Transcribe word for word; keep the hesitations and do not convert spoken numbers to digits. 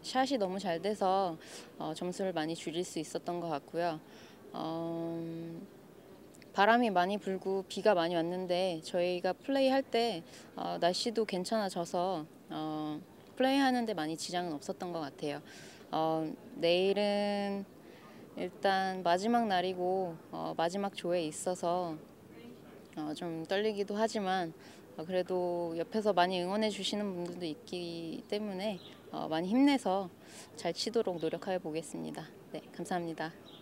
샷이 너무 잘 돼서 어, 점수를 많이 줄일 수 있었던 것 같고요. 어, 바람이 많이 불고 비가 많이 왔는데 저희가 플레이할 때 어, 날씨도 괜찮아져서 어, 플레이하는데 많이 지장은 없었던 것 같아요. 어, 내일은 일단 마지막 날이고 어, 마지막 조에 있어서 어, 좀 떨리기도 하지만 어, 그래도 옆에서 많이 응원해 주시는 분들도 있기 때문에 어, 많이 힘내서 잘 치도록 노력해 보겠습니다. 네, 감사합니다.